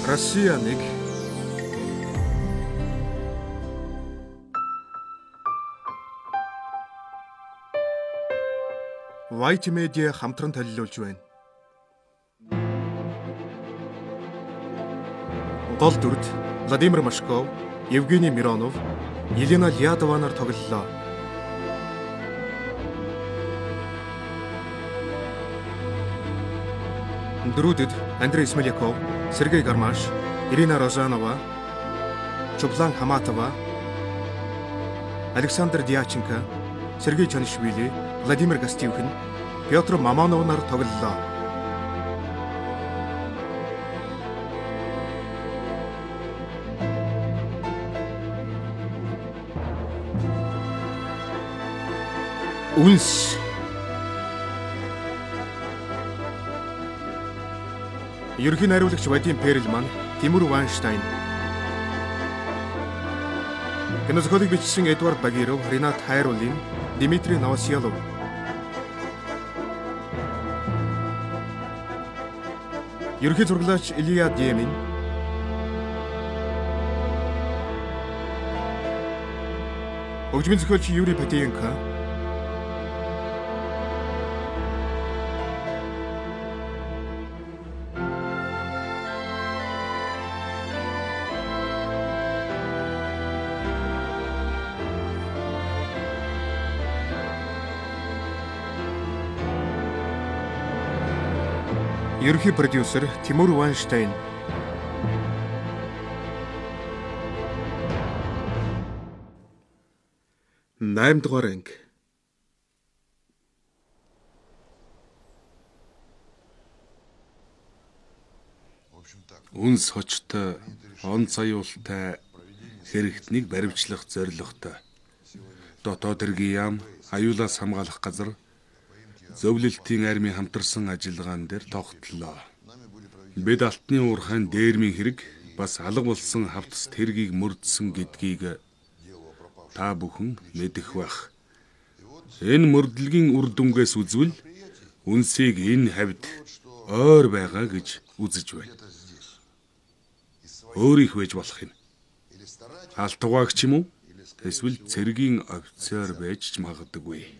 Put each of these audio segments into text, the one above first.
Россия 1. White Media хамтран танилцуулж байна. Гол дүрд Владимир Машков, Евгений Миронов, Елена Лядова нар тоглолоо. Дөрүүдэд Андрей Смоляков, Сергей Гармаш, Ирина Розанова, Чоплан Хаматова, Александр Дьяченко, Сергей Чанишвили, Владимир Гостивхин, Петр Мамонов нар тоглолоо. Үнс Ерөнхий найруулагч Вадим Перлман, Тимур Ванштайн. Кинозохиолыг бичсэн Эдуард Багиров, Ренат Хайруллин, Дмитрий Новосельов. Ерөнхий зураглаач Илья Демин. Хөгжмийн зохиолч Юрий Патиенко. Ерөнхий продюсер Тимур Ванштайн. Наймдугаар анги. Үнс хочтой, он цаюултай хэрэгтнийг баримтлах зорилготой. Дотоод хэргийн яам, аюулаас хамгаалах газар, зөвлөлтийн армийн хамтарсан ажиллагаан дээр тогтлоо. Бид алтны уурхайн дээрмийн хэрэг бас алга болсон хавцас тэргийг мөрдсөн гэдгийг та бүхэн мэдэх байх. Энэ мөрдлөгийн үр дүнгээс үзвэл үнсийг энэ хавьд ойр байгаа гэж үзэж байна. Өөрийнх байж болох юм. Алтугаагч юм уу? Эсвэл цэргийн офицер байж ч магадгүй.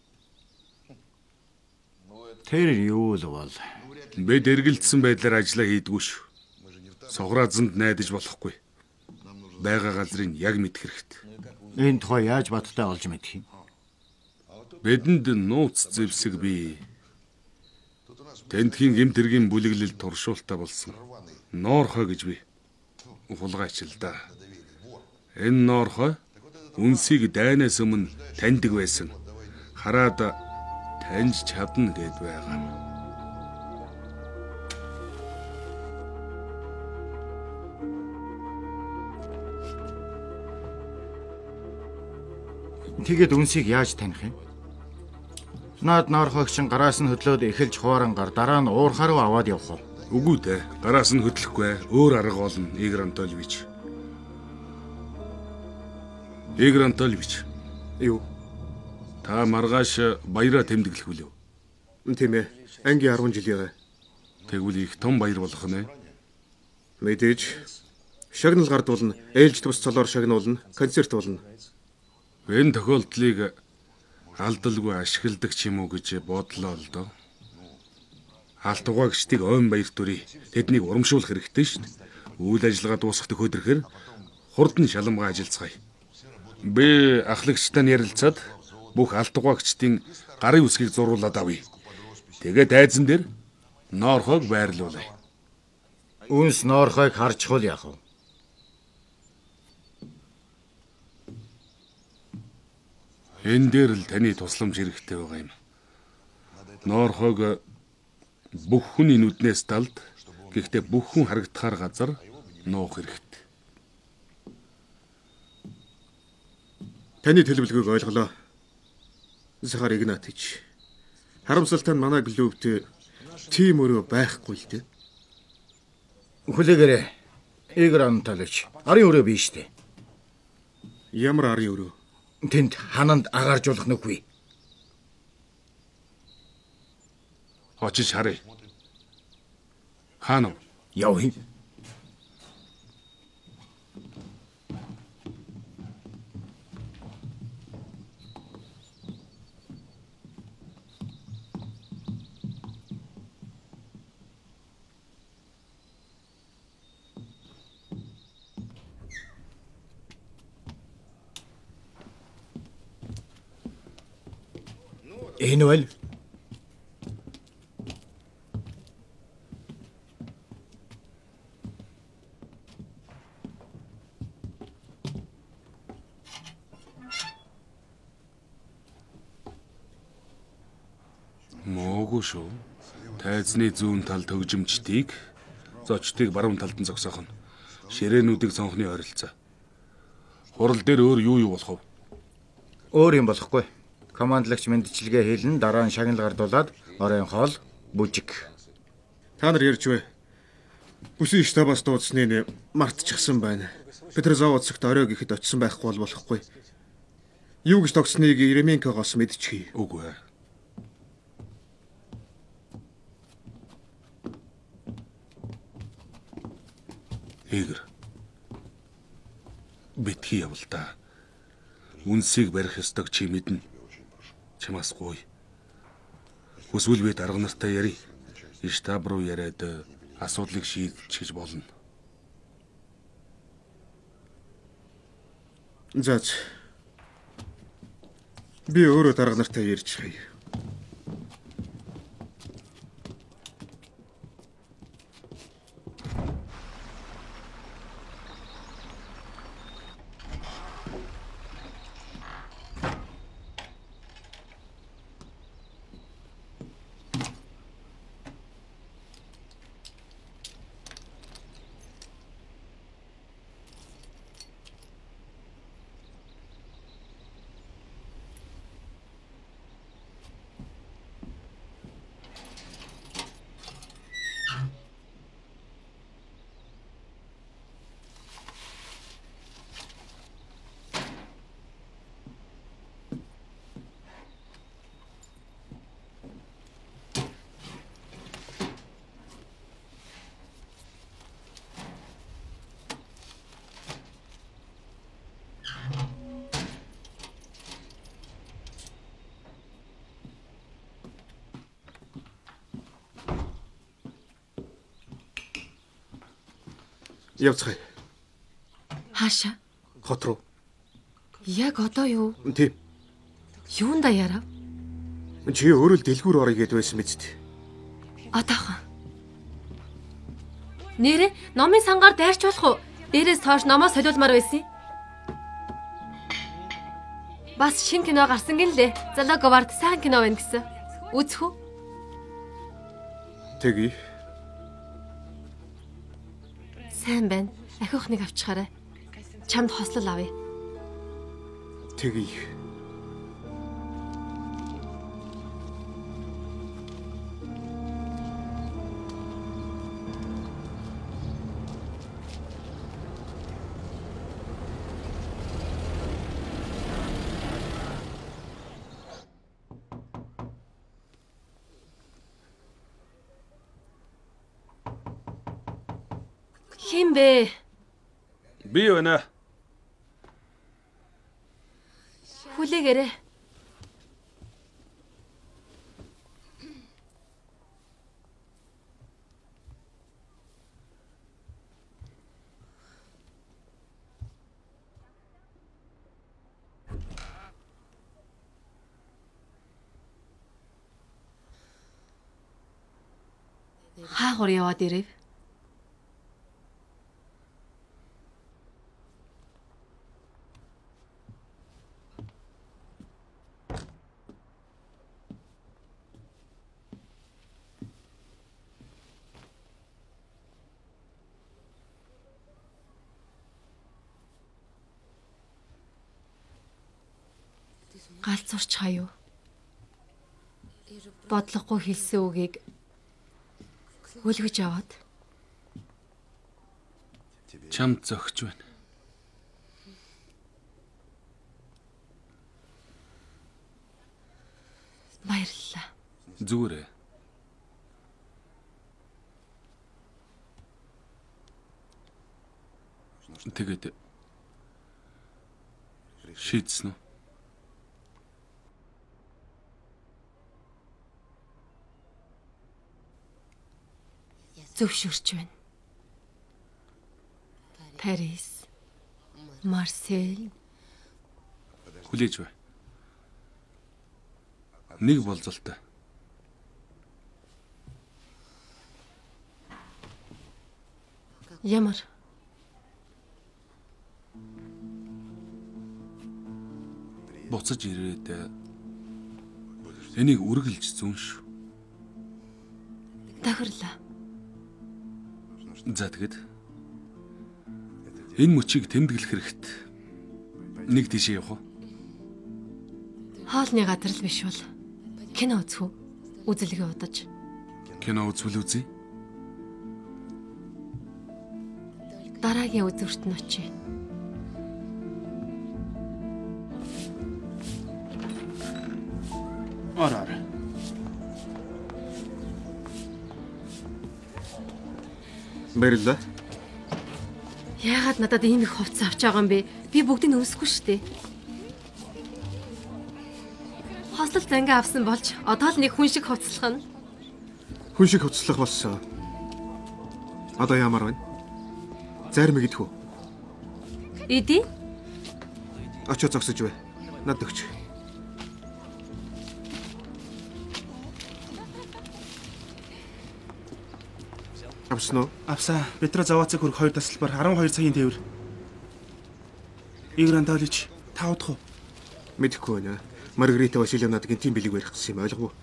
Тэр юу л бол Бид эргэлдсэн байдлаар ажиллаа хийдгүй шүү. Сограазанд найдаж болохгүй. Бага газрыг яг мэдэх хэрэгтэй. энэ тухай яаж баттай олж мэдэх юм? Бидэнд нууц зэвсэг бий. Тентхийн гэмт хэргийн бүлэглэл туршуултаа болсон. Ноорхой гэж би хулгайч л да. Энэ ноорхой үнсийг дайнаас өмнө таньдаг байсан. Хараад таньж чадна гэд байгаа. Тэгээд үнсийг яаж таних юм? Наад ноорхойгч гараас нь хөдлөөд эхэлж хуурангаар дараа нь уурхаа руу аваад явах уу? Үгүй дээ. Гараас нь хөдлөхгүй. Өөр арга олно, Игорь Анатольевич. Игорь Анатольевич. Юу? Та маргааш баяраа тэмдэглэх үлээ. Тийм ээ. Ангийн 10 жилийн. Тэгвэл их том баяр болох нэ. Мэдээж шагнал гардуулна, ээлж тус цолоор шагнуулна, концерт болно. Энэ тохиолдлыг алдалгүй ашигладаг ч юм уу гэж бодлоо л доо. Алтугаагчдыг ойн баяр төрий. Тэднийг урамшуулах хэрэгтэй шүү дээ. Үйл ажиллагаа дуусах төхөөдрөхөр хурдан шаламгаа ажиллацгаая. Би ахлагчтай ярилцаад бүх алтугаагчдын гарын үсгийг зуруулаад авъя. Тэгээд айзан дээр ноорхойг байрлуулъя. Үнс ноорхойг харжхуул яах вэ? Энэ дээр л таны тусламж хэрэгтэй байгаа юм. Ноорхойг бүх хүний нүднээс далд, гэхдээ бүх хүн харагдахаар газар нуух хэрэгтэй. Таны төлөвлөгөөг ойлголоо. Захар Игнатович. Харамсалтай нь манай клубт тим өрөө байхгүй л дээ. Хүлээгээрэй. Игорь Анатольевич, арын өрөө биш дээ. Ямар арын өрөө? Тэнд хананд агааржуулах нүггүй. Очиж харъя. Хаана вэ? Яв хин. Энэ бол Моогүй шүү. Тайзны зүүн тал төгжимчдийг, зочдыг баруун талд нь зогсоох нь ширээнүүдийг сонхны ойролцоо. Хурал дээр өөр юу болох вэ? өөр юм болохгүй. Командлагч мэндчилгээ хэлнэ, дараа нь шагнал гардуулаад оройн хоол, бүжиг. Та нар ярьж бай. Бүсийн штабаас дуудсныг мартчихсан байна. Петрозав утсагт орой гэхэд очисон байхгүй болохгүй. Юу гэж тогтсныг Еременкогоос мэдчихье. Үгүй ээ. Игэр. Битгий явал та. Үнсийг барих ёстойг чи мэднэ. Чамаас гуй. Хүсвэл би дарга нартай ярий. Штаб руу яриад асуудлыг шийдчихэж болно. Заач. Би өөрөө дарга нартай ярьж хай. Явцгаая. Хаашаа? Хот руу. Яг одоо юу? Тийм. Юунда ярав? Чи өөрөө л дэлгүүр орё гэдээ байсан биз дээ. Одоохон. Нэрэ номын сангаар дайрч болох уу? Дээрээс хойш номоо солиулмаар байсан юм. Бас шинэ кино гарсан гинлээ. Залааговард сайн кино байна гэсэн. Үзэх үү? Тэгье. Сайн байна. Ахиухныг авчихаарай. Чамд хослол авъя. Тэгье. Хин бэ? Би байна. Хүлээгээрэй. Хаагур яваад ирэв. Галзуурч хаяа. Бодлогогүй хэлсэн үгийг үлгэж аваад Чамд зөгч байна. баярлалаа. Зүгээрээ. Тэгээд шийдсэн үү? Зөвшөөрч байна. Парис, Марсель, Хүлээж бай. Нэг болзолтой. Ямар? Буцаж ирээд энийг үргэлж зүүн шүү. Тохирлоо. За тэгэд энэ мөчийг тэмдэглэх хэрэгт нэг тийшээ явах уу? Хоолны газар л биш бол кино үзэх үү? Үзэлгээ удаж. Кино үзвэл үзье. Дараагийн үзүүрт нь очие. Ороо. Баярлалаа. Яагаад надад ийм их хувцас авч байгаа юм бэ? Би бүгдийг өөсөхгүй шүү дээ. Хослол зангаа авсан болж одоо л нэг хүн шиг хувцаслах нь. Хүн шиг хувцаслах болсон. Одоо ямар байна? Зарим идэх үү? Иди. Очоо зогсож бай. Над өгч. Авсан уу? Авсаа. Петро Завацыг хүрэх 2 тасалбар 12 цагийн тээвэр. Игорь Анталич 5 дахь. Мэдэхгүй байна. Маргарита Васильевнагийн тийм билег барих гэсэн юм ойлгов уу?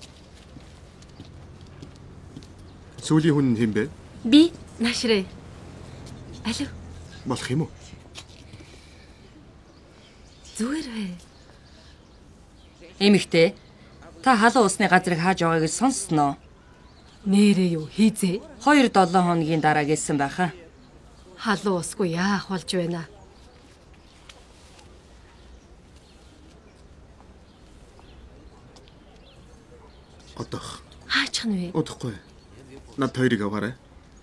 Сүүлийн хүн хэм бэ? Би Нашрэ. Алив. Болох юм уу? Зүгээр бай. Эмэгтэй. Та халуун усны газрыг хааж байгааг сонссноо. Нэрээ юу хийзээ? 2-7 хоногийн дараа гэлсэн байхаа. Халуун усгүй яах болж байна? Одох. Хаачих нь вэ? Удахгүй. Над хоёрыг аваарай.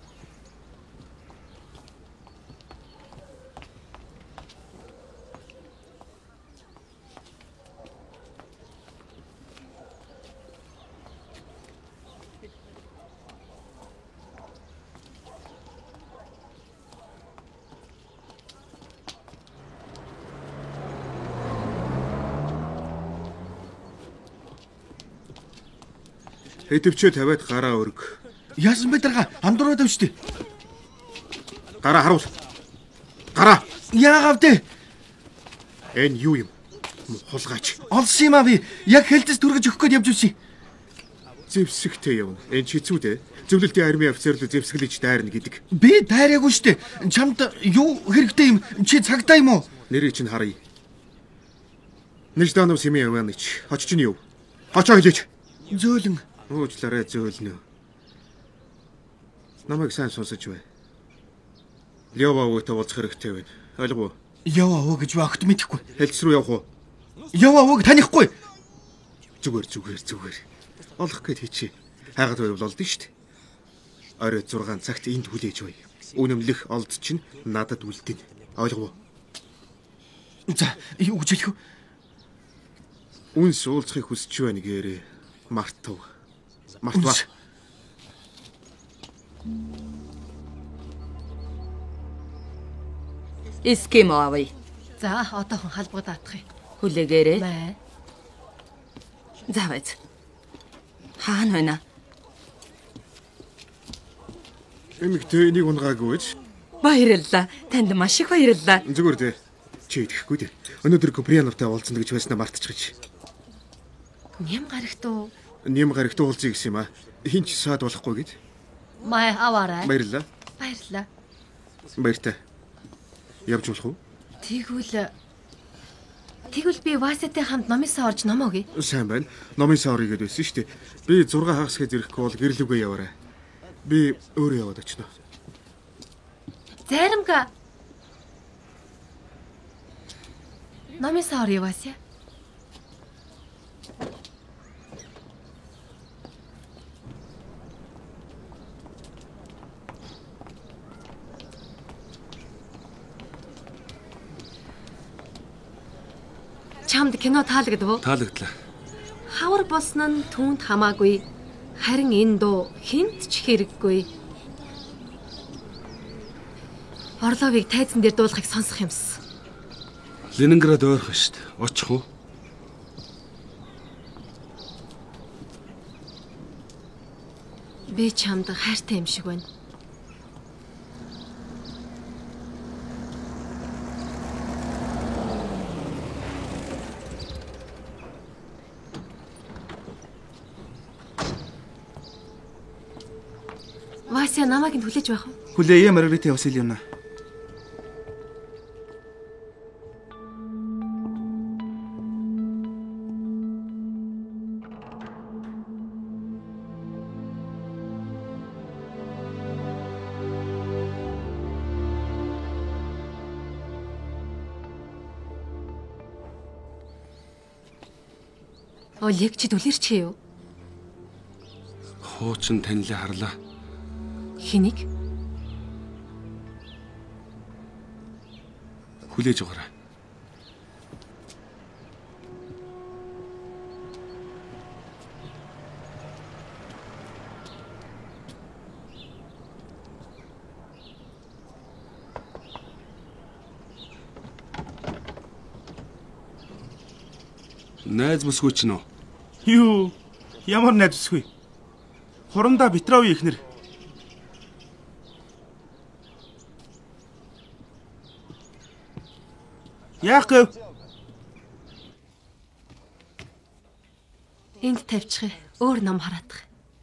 Хэдвчээ тавиад гараа өрг. Яасан бэ дарга? Амдураад авчтэй. Гараа харуул. Гараа. Яагаад вэ? Энэ юу юм? Хулгайч. Олсон юм аа би. Яг хэлтэс түргэж өгөх гээд явж үсэ. Зэвсэгтэй явна. Энэ чицүү дээ. Зөвлөлтийн армийн офицерлоо зэвсгэлж дайрна гэдэг. Би дайраагүй штэ. Чамд юу хэрэгтэй юм? Чи цагтаа юм уу? Нэрийг чинь харъя. Нежданов Семен Иванович. Очиж нь юу? Очоо хэлээч. Зөөлөн. Уучлаарай зөөлнө. Намайг сайн сонсож бай. Лёва уутай уулзах хэрэгтэй байна. Ойлгов уу? Ява уу гэж багт мэдэхгүй. Хэлц рүү явах уу? Ява ууг танихгүй. Зүгээр. Олох гээд хийчээ. Хайгаад байвал олдно шүү дээ. Орой 6 цагт энд хүлээж бай. Үнэмлэх олд чинь надад үлдэн. Ойлгов уу? За, юу гэж хэлэх вэ? Үнс уулзахыг хүсэж байна гээрээ. Мартав. Мартва. Эскимо авъя. За, одоохон халбаг даатах юм. Хүлээгээрэй. Бай. За байц. Хаана байна? Эмэгтэй энийг унгаагүй ч. Баярлалаа. Танд маш их баярлалаа. Зүгээр дээ. Чи идэхгүй дээ. Өнөөдөр Куприяновтай уулзна гэж байснаа мартчихж. Нэм гарагт уу? Нэм гарагт уулзъя гэсэн юм аа. Хин ч саад болохгүй гэд. Май аваарай. Баярлалаа. Баярлалаа. Баяртай. Явж болох уу? Тэгвэл би Васятай хамт номынсаа орж номоогүй. Сайн байна. Номын сан орё гэдээ байсан шүү дээ. Би 6 хагас хэд ирэхгүй бол гэрлүгээ яваарай. Би өөрөө яваад очно. Заримга. Номынсаа орё Вася. Чамд кино таалагдав уу? Таалагдлаа. Хавар болсон нь түүнд хамаагүй. Харин энэ дуу хинт ч хэрэггүй. Орловыг тайзан дээр дуулахыг сонсох юмсан. Ленинград ойрхон шүү дээ. Очих уу? Би чамд хайртай юм шиг байна. Вася намайг нь хүлээж байх уу? Хүлээе Маргарита Васильевна. Олег чи дүлэрч юу? Хуучин танилаа харлаа. Хэнийг? Хүлээж өгөөрэй. Найз бүсгүй ч нөө. Юу? Ямар найз бүсгүй? Хурамдаа Петровын ихнэр. Яаков. Энд тавьчих. Өөр ном хараадах.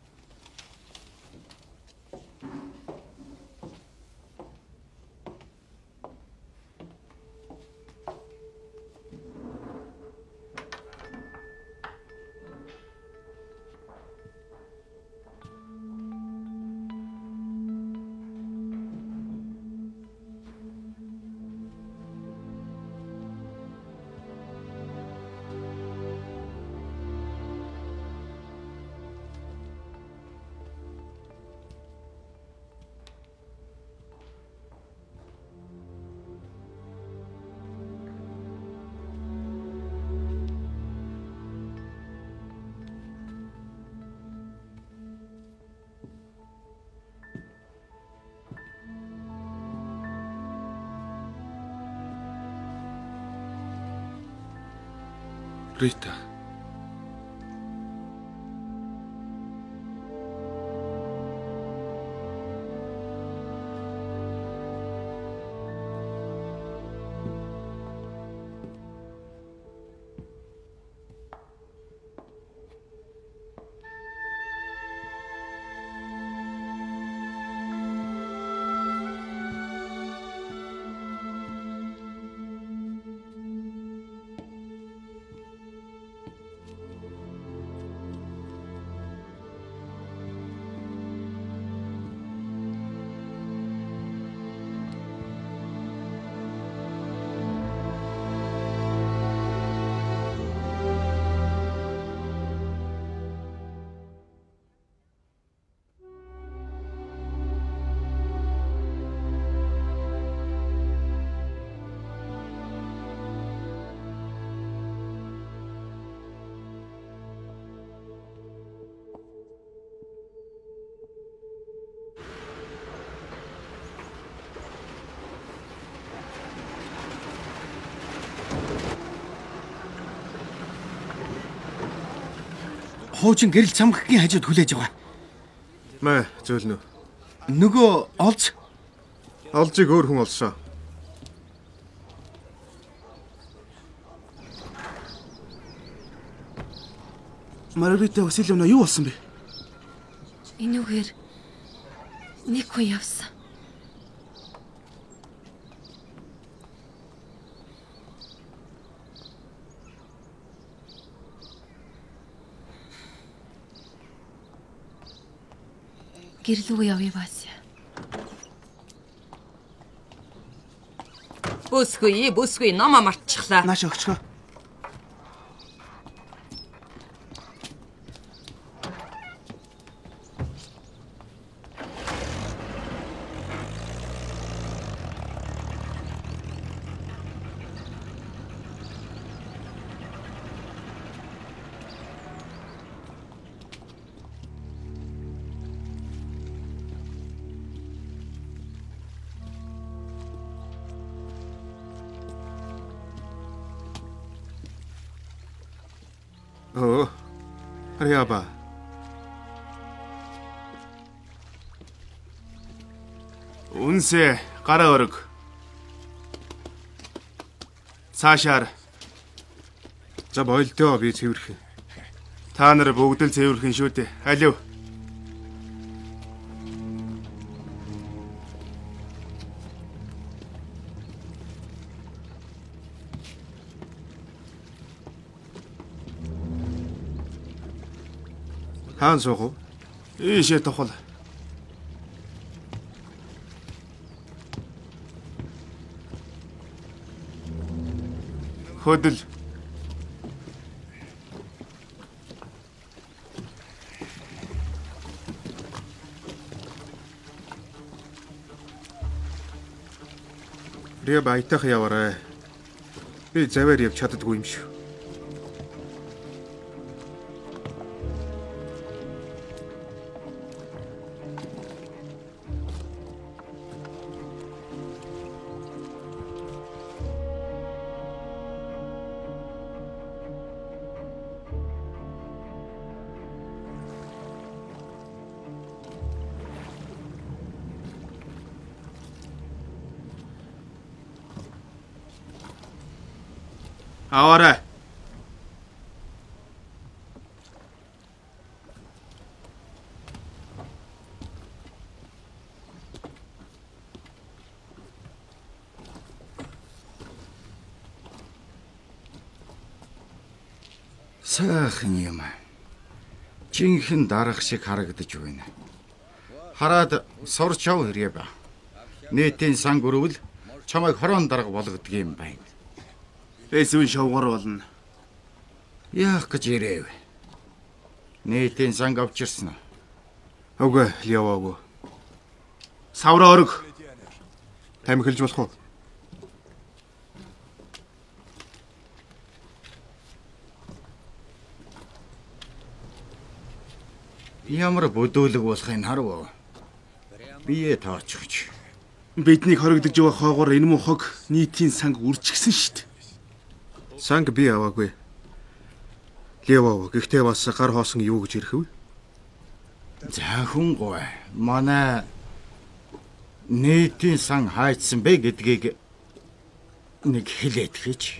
Рита. Хуучин гэрэл цамхгийн хажууд хүлээж байгаа. Маа зөөлнө. Нөгөө олж Олжиг өөр хүн олсоо. Маргарита Васильевна юу болсон бэ? Энүүгээр нэг хүн явсан. Гэрлүүгээ явъя Вася. Бүсгүй номоо мартчихлаа. Нааш өгчгөө. Оо. Ариаба. Үнсээ гараа өрг. Цаашаар. За бойлдоо би цэвэрхэн. Та нар бүгд л цэвэрхэн шүү дээ. Алив. Хаан суух уу? Ийшээ тухал. Хөдөл. Би баятах яваарай. Би заваар явж чаддгүй юм шүү. Аваарай. Сайхан юм. Жинхэнэ дарах шиг харагдаж байна. Хараад сурч яв хэрэг ба. Нийтийн сан гөрөвл чамайг хорон дарга болгодог юм байна. Эсвэн шавгар болно. Яах гэж ирэв? Нийтийн санг авчирсан уу? Үгүй яваагүй. Савраа өрг. Тамхилж болох уу? Ямар бүдүүлэг болохыг харав. Бие тооцогч. Биднийг хоригдож явах хоогоор энэ муу хог нийтийн санг үрчгсэн штт. Санг би аваагүй. Левоо гэхдээ бас гар хоосон юу гэж ирэх вэ? За хүн гоо. Манай нийтийн сан хайцсан бэ гэдгийг нэг хэлээд гэж.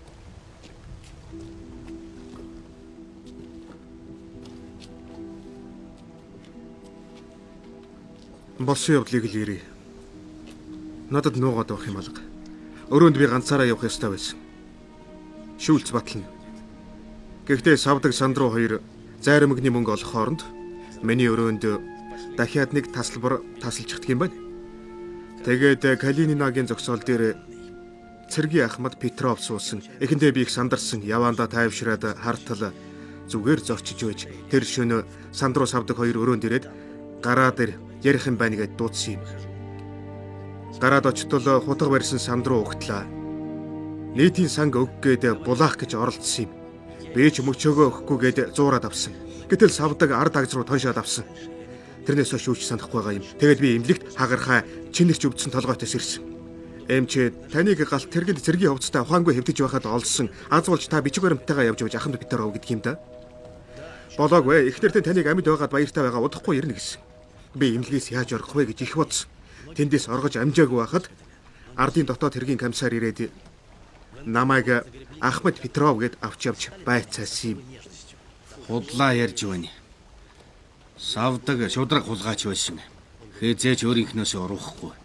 Болсон явдлыг л ярий. Надад нуугаад байх юм алга. Өрөөнд би ганцаараа явах ёстой байсан. Шүүлц батлна. Гэхдээ савдаг сандруу хоёр зайрамгны мөнгө олох хооронд миний өрөөнд дахиад нэг тасалбар тасалчихдаг юм байна. Тэгээд Калининагийн зогсоол дээр цэргийн ахмад Петров суусан. Эхэндээ би их сандарсан. Яваандаа тайвшраад хартал зүгээр зочиж байж тэр шөнө сандруу савдаг хоёр өрөөнд ирээд гараа дээр ярих юм байна гэд дуудсан юм. Гараад очтол хутга барьсан сандруу угтлаа. Нийтийн санг өггээд булаах гэж оролдсон юм. Би ч мөчөөгөө өгөхгүйгээд зуураад авсан. Гэтэл савдаг ард агз руу тоншоод авсан. Тэрнээс хойш юу ч санахгүй байгаа юм. Тэгээд би эмнэлэгт хагархаа чинэрч өвдсөн толгойтоос ирсэн. Эмчээ таныг галт тэргэд цэргийн хувцастай ухаангүй хэвдэж байхад олсон. Аз болж та бичиг баримтайгаа явж явж аханд Петров гэдэг юм да. Болоогүй. Эхнэртээ таныг амьд байгаад баяртай байгаа удахгүй ирнэ гэсэн. Би эмнэлгээс яаж орох вэ гэж их бодсон. Тэндээс оргож амжаагүй байхад ардын дотоод хэргийн комиссар ирээд намайг Ахмад Петров гэд авч явж байцаасан юм. Худлаа ярьж байна. Савдаг шудраг хулгайч байсан. Хээзээч өөрийнхнөөс уруухгүй.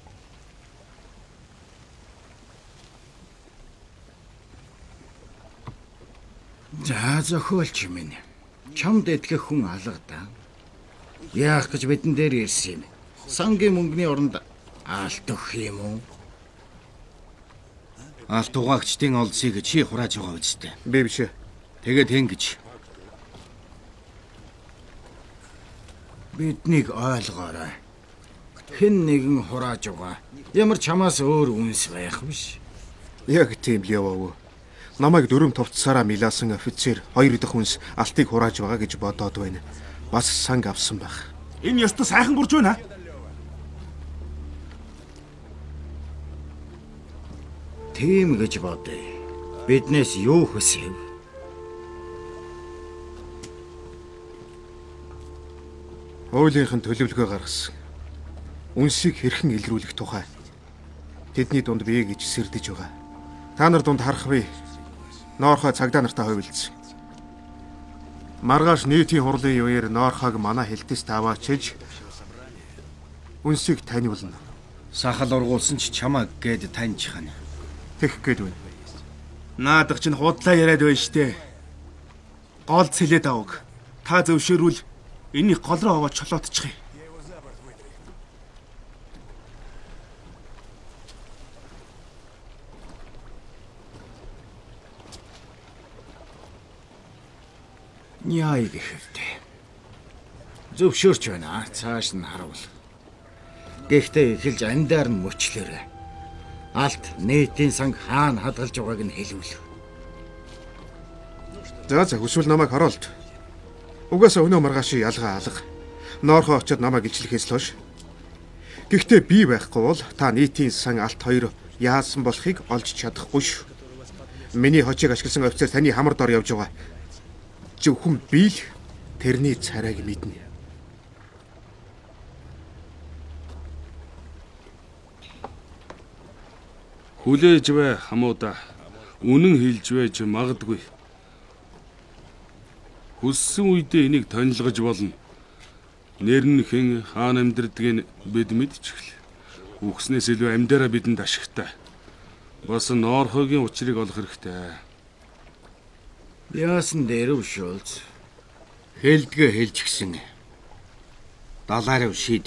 За зохиолч минь. Чамд итгэх хүн алга да. Яах гэж бидэн дээр ирсэн юм. Сангийн мөнгөний оронд аалт өгөх юм уу? Алт угаагчдын олзыг чи хурааж байгаа үстэй. Би биш. Тэгээд ингэж Биднийг ойлгоорой. Хэн нэгэн хурааж байгаа. Ямар чамаас өөр үнс байх биш. Яг тийм л яваа. Намайг дөрөв товцсараа милаасан офицер хоёр дахь хүнс алтыг хурааж байгаа гэж бодоод байна. Бас санг авсан байх. Энэ ёстой сайхан бурж байна. Тийм гэж бодъё. Биднээс юу хүсэв? Хуулийнхын төлөвлөгөө гаргасан. Үнсийг хэрхэн илрүүлэх тухай тэдний дунд бие гэж сэрдэж байгаа. Та нар дунд харах бий. Ноорхой цагдаа нартай хувилцсан. Маргааш нийтийн хурлын үеэр Ноорхойг манай хэлтэст аваачиж үнсийг таниулна. Сахал ургуулсан ч чамаа гээд таньчихна. Тэгэх гээд байна. Наадах чинь худлаа яриад байна штэ. Гол цэлээд авах. Та зөвшөөрвөл энийг гол руу аваад чолоотчих юм. Яа гэхэвтэй. Зөвшөөрч байна. Цааш нь харуул. Гэхдээ эхэлж андаар нь мөчлөөрэй. Алт нийтийн санг хаана хадгалж байгааг нь хэлвэл. За хүсвэл намайг харуулт. Угаасаа өнөө маргааш ялгаа алга. Ноорхой очиод намайг илчлэхээс л хойш. Гэхдээ би байхгүй бол та нийтийн сан алт хоёр яасан болохыг олж чадахгүй шүү. Миний хочийг ашигласан офицер таны хамар дор явж байгаа. Зөвхөн би л тэрний царайг мэднэ. Хүлээж бай хамуудаа. Үнэн хэлж байж магадгүй. Хүссэн үедээ энийг танилцгаж болно. Нэр нь хэн хаана амьдэрдгийг бид мэдчихлээ. Үхснээс илүү амьдараа бидэнд ашигтай. Бас Ноорхойгийн учрыг олох хэрэгтэй. Яасан дээрв Шулц. Хэлдгээ хэлчихсэн. Далаарав шийд.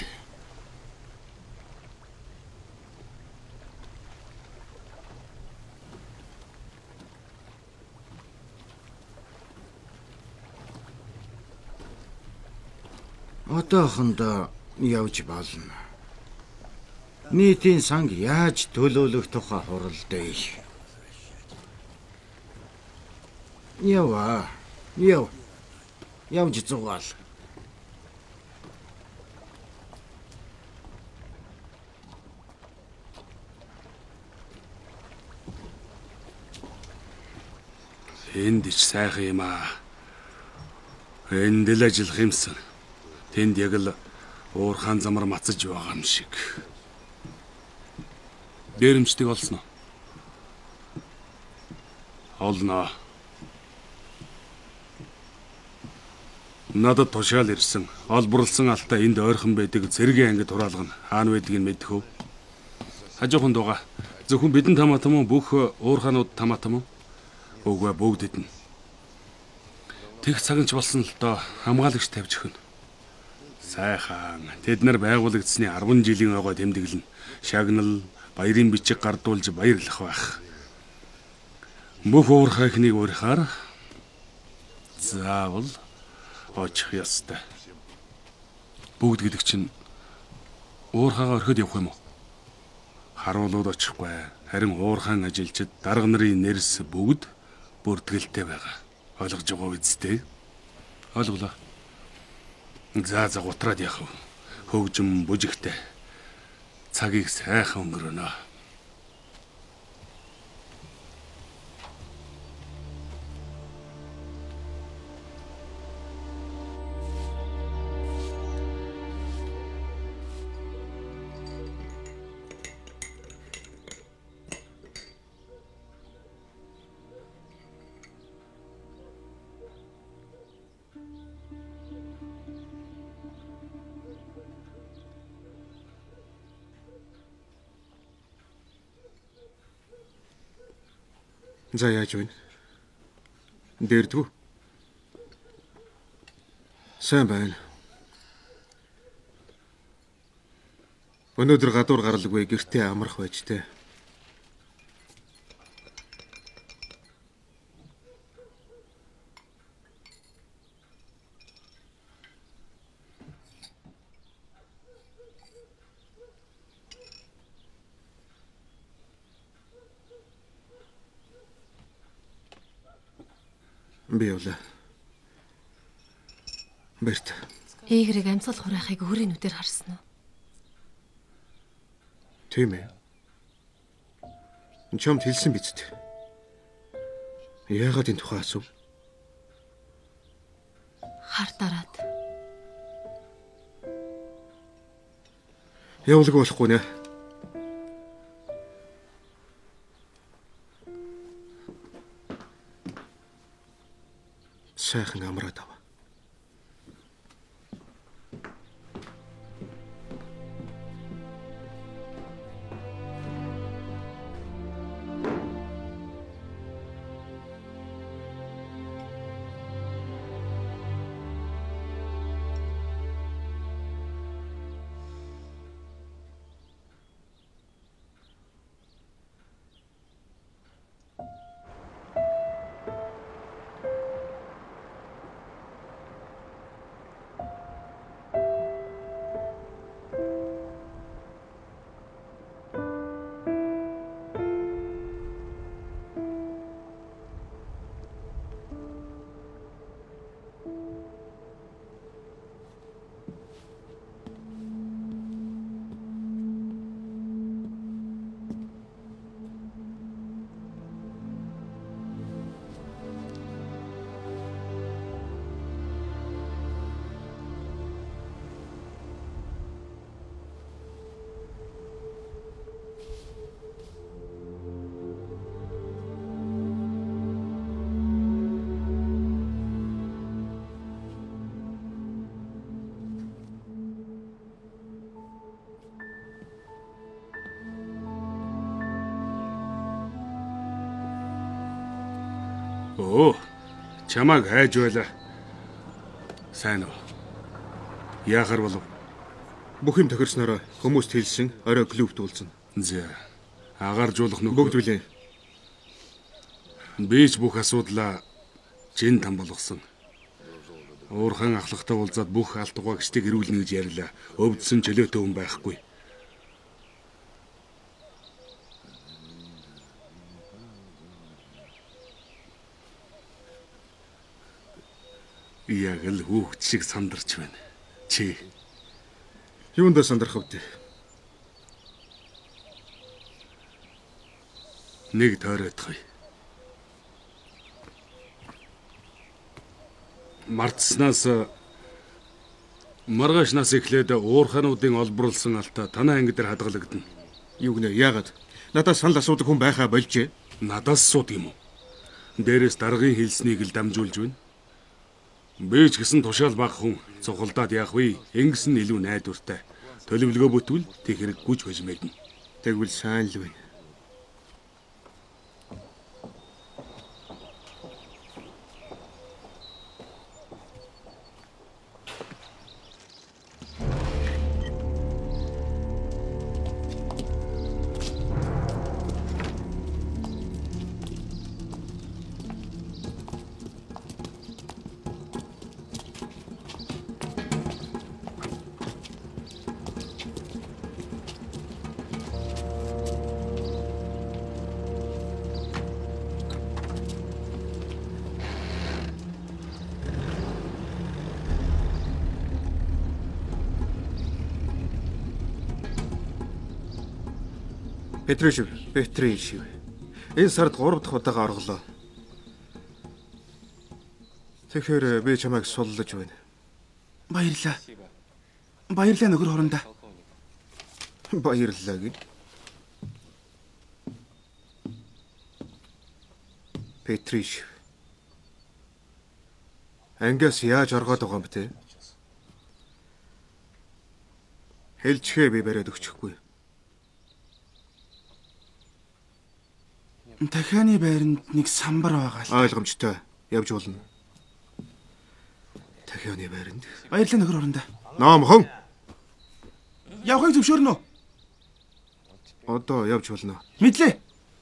Одоохондоо явж болно. Нийтийн санг яаж төлөөлөх тухай хурал дээ. Ява. Явж зугаал. Энд ч сайхан юм аа. Энд л ажиллах юмсан. Тэнд яг л уурхаан замар мацаж байгаа юм шиг. Дээрэмчдэг олсноо. Олноо. Надад тушаал ирсэн. Олборлсон алтаа энд ойрхон байдаг зэргийн ангид хураалгана. Хаана байдгийг мэдэх үү? Хажуухан дууга. Зөвхөн бидэн тамаатам уу бүх уурхаанууд тамаатам уу? Үгүй бүгдэд нь. Тэг цагч болсон л доо хамгаалагч тавьж өгнө. Сайхан. Тэд нар байгуулагдсны 10 жилийн ойгоо тэмдэглэн шагнал, баярын бичиг гардуулж баярлах байх. Бүх уурхайхныг уурхаар заавал очих ёстой. Бүгд гэдэг чинь уурхайгаа орхиод явах юм уу? Харуулууд очихгүй. Харин уурхайн ажилчид дарга нарын нэрс бүгд бүртгэлтэй байгаа. Ойлгож байгаа үсттэй? Ойлголоо. За гутраад яах вэ? Хөгжим бүжигтэй. Цагийг сайхан өнгөрөөнө. За яаж вэ? Дэрдгүү. Сайн байна. Өнөөдөр гадуур гаралгүй гэртээ амрах байж тээ. Би явлаа. Берт. Ээгрийг амьсгал хураахыг өөрийн нүдээр харсан уу? Тийм ээ. Чамд хэлсэн биз дээ. Яагаад энэ тухай асуув? Хар дараад. Явуулгүй болохгүй нэ. Сайхан амраад ав. Оо, чамайг хайж байла. Сайн уу? Яахаар болов? Бүх юм тохирснороо хүмүүст хэлсэн, орой клубт уулзна. За. Агааржуулах нүг Бүгд билээ. Би ч бүх асуудлаа чин там болгосон. Уурхан ахлагтай уулзаад бүх алт угаагчдыг ирүүлнэ гэж ярьлаа. Өвдсөн чөлөөтэй хүн байхгүй. Яг л хүүхд шиг сандарч байна. Чи Юунд сандрах вэ? нэг тойротгоё. Мартснаас маргааш нас эхлээд уурхануудын олборлсон алтаа танай анги дээр хадгалагдана. Юу гэнэ? Яагаад? Надаас санал асуудаг хүн байхаа болжээ. Надаас сууд юм уу? Дээрээс даргын хэлснийг л дамжуулж байна. Би ч гэсэн тушаал баг хүн цугалдаад яах вэ? Ингэс нь илүү найдвартай. Төлөвлөгөө бүтвэл тэг хэрэггүй ч байж мэднэ. Тэгвэл сайн л байна. Петришев. Энэ сард 3 дахь удаага орголоо. Тэгэхээр би чамайг суллаж байна. Баярлаа. Баярлаа нөхөр хорондоо. Баярлалаа гэж. Петришев. Ангиас яаж оргоод байгаа юм бэ те? Хэлчихээ би бариад өгчихгүй. Дахианы байранд нэг самбар байгаа л. Ойлгомжтой. Явж болно. Дахианы байранд. Баярлалаа нөхөр хорондоо. Номхон. Явахыг зөвшөөрнө үү? Одоо явж болно. Мэдлээ.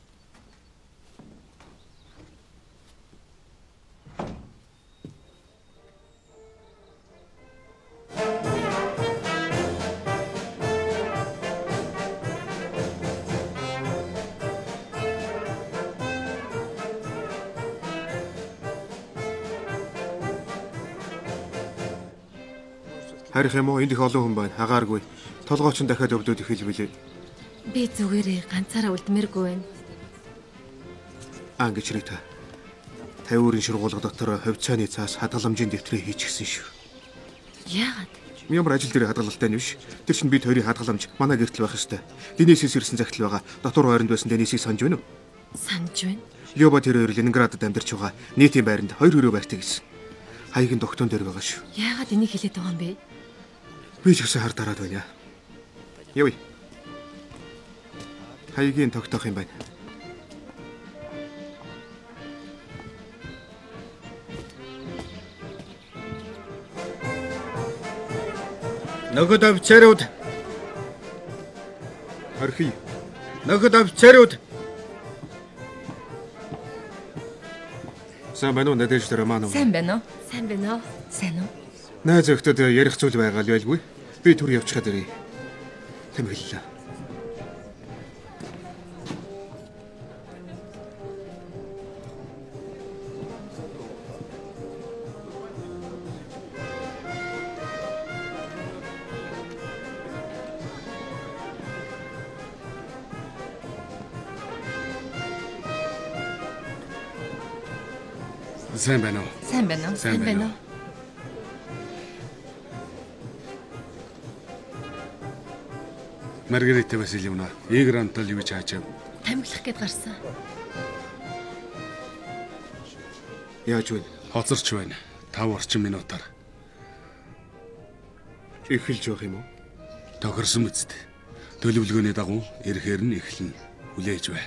Харих юм уу? Энд их олон хүн байна. Хагааргүй. Толгой ч дахиад өвдөд эхэлвэлээ. Би зүгээрээ ганцаараа үлдмээргүй байна. Ангичрий та. 50 өрийн шургуулга дотор ховцооны цаас хадгаламжийн дэвтрээ хийчихсэн шүү. Яагаад? Ямар ажил дээр хадгалалтай нь биш. Тэр чинь бид хоёрын хадгаламж манай гэртэл байх ёстой. Денисээс ирсэн цагтл байгаа. Дотор байранд байсан Денисийг санаж байна уу? Санаж байна. Лёба тэр хоёр Ленинградад амьдарч байгаа. Нийтийн байранд 2 өрөө байртай гэсэн. Хаягийн тогтоон дээр байгаа шүү. Яагаад энийг хэлээд байгаа юм бэ? Би ч гэсэн хар дараад байна. Явъя. Хаягийн тогтоох юм байна. Нөхөд офицерууд. Архи. Нөхөд офицерууд. Сайн байна уу Надежда Романовна? Сайн байна уу? Сайн байна уу? Сайн уу? Найз охтод ярих зүйл байгаа л байлгүй. Би түр явчихад ирье. Тэмэглэлээ. Сайн байна уу? Сайн байна уу? Сайн байна уу? Маргарита Васильевна, Игорь Анатольевич Ачав. Тамхилах гээд гарсан. Яаж вэ? Хоцорч байна. 5 орчим минутаар. Эхэлж явах юм уу? Тохирсон үст. Төлөвлөгөөний дагуу ирэхээр нь эхэлнэ. Хүлээж бай.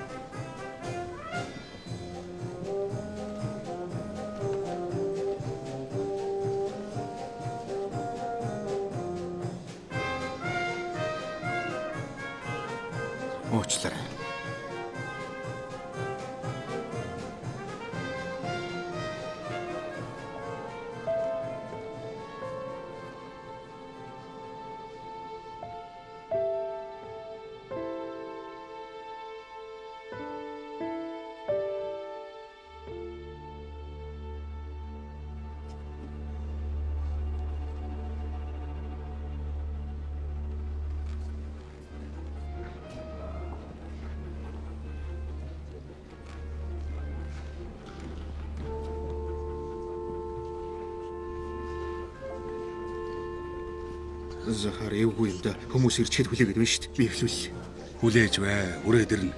Уучлаарай. Захар эвгүй юм да. Хүмүүс ирчээд хүлээгээд байна шүү дээ. Би эхлүүл. Хүлээж бай. Үрээд ирнэ.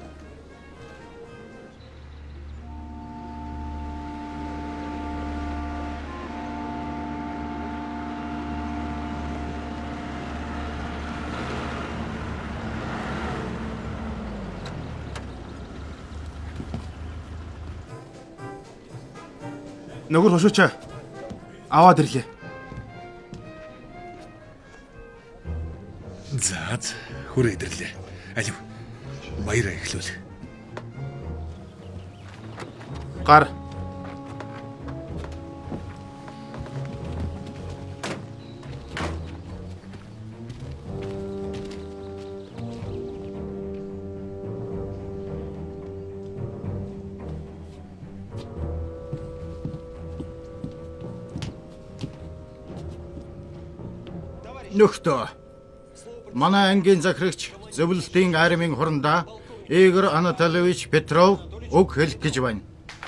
Нөхөр хошуучаа. Аваад ирлээ. За хүрээд ирлээ. Алив. Баяраа эхлүүл. Гар. Нөхдөө. Манай ангийн захирагч зөвлөлтийн армийн хурандаа Игорь Анатольевич Петров үг хэлэх гэж байна.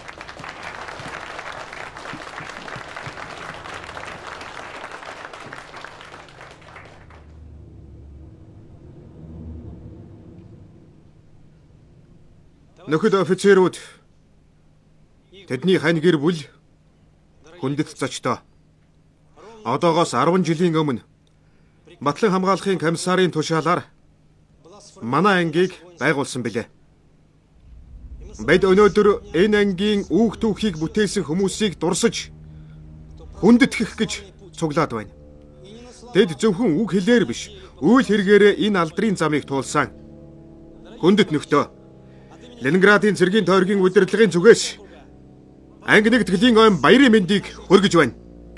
Нөхөд офицерууд тэдний хань гэр бүл хүндэт зочдоо. Одоогоос 10 жилийн өмнө Батлан хамгаалахын комиссарын тушаалаар манай ангийг байгуулсан билээ. Бид өнөөдөр энэ ангийн үүх түүхийг бүтээсэн хүмүүсийг дурсаж хүндэтгэх гэж цуглаад байна. Тэд зөвхөн үг хэлээр биш, үйл хэрэгээрээ энэ алдрын замыг туулсан. Хүндэт нөхдөө. Ленинградын цэргийн тойргийн удирдлагын зүгээс анги нэгтгэлийн ойн баярын мэндийг хүргэж байна.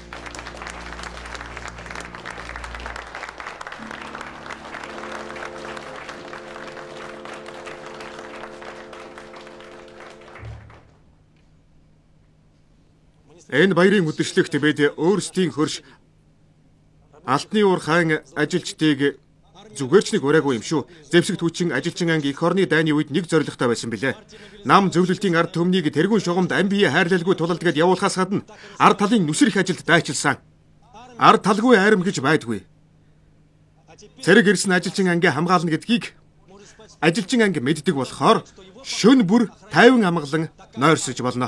Энэ баярын үдэшлэгт бид өөрсдийн хөрш Алтны уур хаан ажилчдыг зүгээр ч нэг ураагүй юм шүү. Зэвсэгт хүчин ажилчин анги эх орны дайны үед нэг зорилготой байсан билээ. Нам зөвлөлтийн ард түмнийг тэргүүн шугамд ам бие хайрлалгүй тулалдгээд явуулахаас гадна ард талын нүсрэх ажилд дайчилсан. Ард талгүй айрам гэж байдгүй. Цэрэг ирсэн ажилчин анги хамгаална гэдгийг ажилчин анги мэддэг болохоор шөнө бүр тайван амгалан нойрсож болно.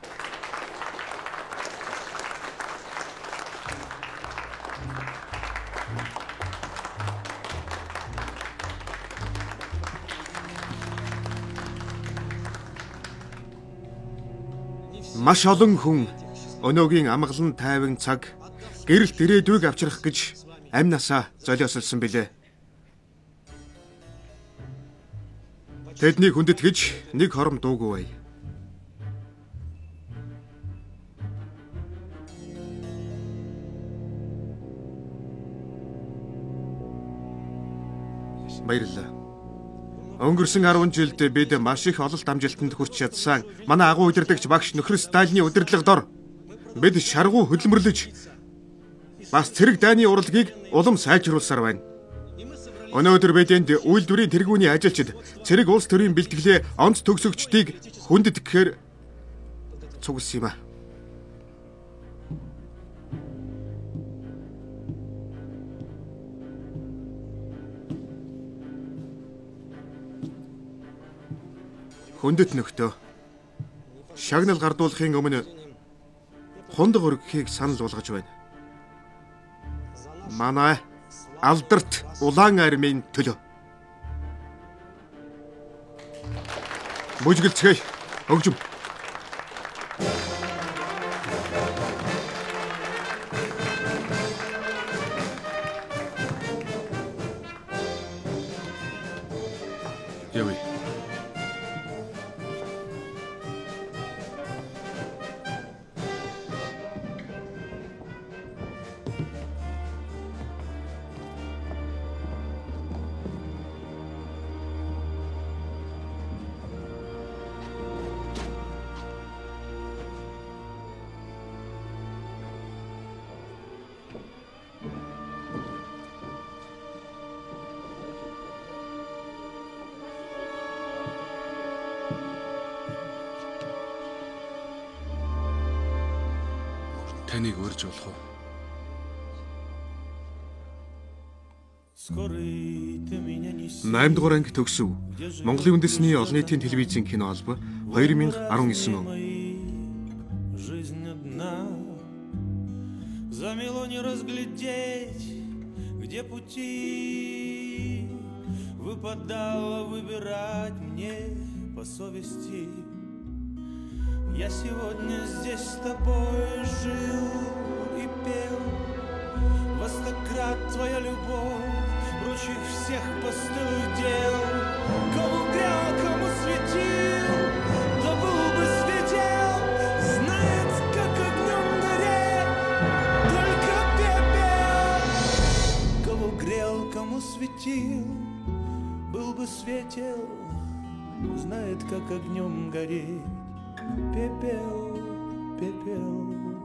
Маш олон хүн өнөөгийн амгалан тайван цаг гэрэлт ирээдүйг авчрах гэж амь насаа золиослсон билээ. Тэднийг хүндэтгэж нэг хором дуугүй бай. Баярлалаа. Өнгөрсөн 10 жилд бид маш их ололт амжилтанд хүрч чадсан. Манай агуу удирдагч багш нөхөр Сталины удирдлага дор бид шаргуу хөдөлмөрлөж бас цэрэг дайны урлагийг улам сайжруулсаар байна. Өнөөдөр бид энд үйлдвэрийн тэргүүний ажилчид цэрэг улс төрийн бэлтгэлээ онц төгсөгчдийг хүндэтгэхээр цугс юм а. Хүндэт нөхдөө шагнал гардуулахын өмнө хундаг өргөхийг санал болгож байна. Манай алдарт улаан армийн төлөө. Бүжгэлцгээе. Хөгжим. Явъя. Таныг урьж болох уу? Найм дугаар анги төгсөв. Монголын үндэсний олон нийтийн телевизийн кино албан 2019 он. Замело не разглядеть, где пути выпадало выбирать мне по совести. Я сегодня здесь с тобой жил и пел, во 100 крат твоя любовь прочих всех постылых дел. Кому грел, кому светил, да был бы светел, знает, как огнем гореть только пепел. Кого грел, кому светил, был бы светел, знает, как огнем гореть. Пепел, пепел.